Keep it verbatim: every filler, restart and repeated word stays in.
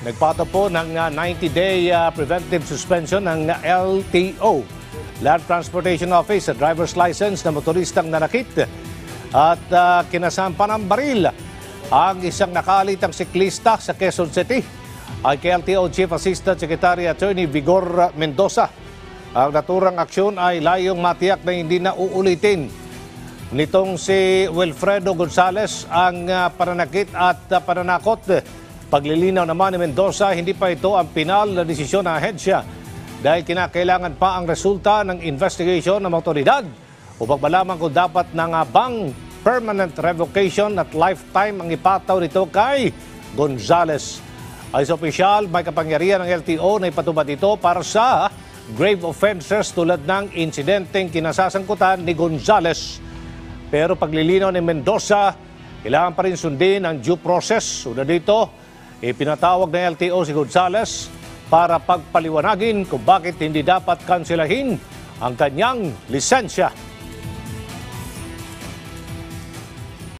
nagpatapo ng ninety-day preventive suspension ng L T O, Land Transportation Office, sa driver's license na motoristang nanakit at uh, kinasampan ng baril ang isang nakalitang siklista sa Quezon City. Ay kay L T O Chief Assistant Secretary Attorney Vigor Mendoza, ang naturang aksyon ay layong matiyak na hindi na uulitin nitong si Wilfredo Gonzales ang uh, pananakit at uh, pananakot. Paglilinaw naman ni Mendoza, hindi pa ito ang pinal na desisyon ng ahensya dahil kinakailangan pa ang resulta ng investigation ng otoridad upang malaman kung dapat na nga bang permanent revocation at lifetime ang ipataw nito kay Gonzales. Ay sa opisyal, may kapangyarihan ng L T O na ipatubad ito para sa grave offenses tulad ng insidenteng kinasasangkutan ni Gonzales. Pero paglilinaw ni Mendoza, kailangan pa rin sundin ang due process. Una dito, ipinatawag ng L T O si Gonzales para pagpaliwanagin kung bakit hindi dapat kanselahin ang kanyang lisensya.